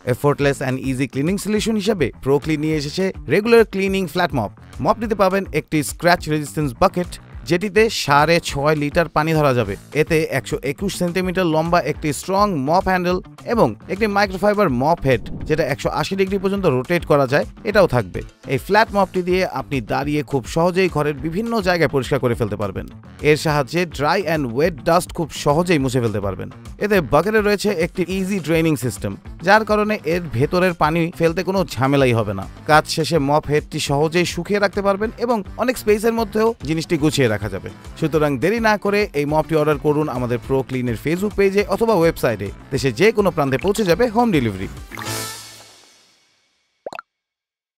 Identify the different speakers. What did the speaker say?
Speaker 1: Effortless and easy cleaning solution হিসেবে Proclean নিয়ে এসেছে রেগুলার ক্লিনিং ফ্ল্যাট মপ। মপটিতে পাবেন একটি স্ক্র্যাচ রেজিস্ট্যান্স বাকেট, যেটিতে 6.5 লিটার পানি ধরা যাবে। এতে 121 সেন্টিমিটার লম্বা একটি স্ট্রং মপ হ্যান্ডেল এবং একটি মাইক্রোফাইবার মপ হেড, যেটা 180 ডিগ্রি পর্যন্ত রোটেট করা যায়, এটাও থাকবে। এই ফ্ল্যাট মপটি দিয়ে আপনি দাঁড়িয়ে খুব সহজেই ঘরের বিভিন্ন জায়গায় পরিষ্কার করে ফেলতে পারবেন। এর সাহায্যে ড্রাই অ্যান্ড ওয়েট ডাস্ট খুব সহজেই মুছে ফেলতে পারবেন। এতে বাকেটে রয়েছে একটি ইজি ড্রেনিং সিস্টেম, যার কারণে এর ভেতরের পানি ফেলতে কোনো ঝামেলাই হবে না। কাজ শেষে মপ হেডটি সহজেই শুকিয়ে রাখতে পারবেন এবং অনেক স্পেসের মধ্যেও জিনিসটি গুছিয়ে রাখা যাবে। সুতরাং দেরি না করে এই মপটি অর্ডার করুন আমাদের প্রোক্লিনের ফেসবুক পেজে অথবা ওয়েবসাইটে। দেশে যে কোনো প্রান্তে পৌঁছে যাবে হোম ডেলিভারি।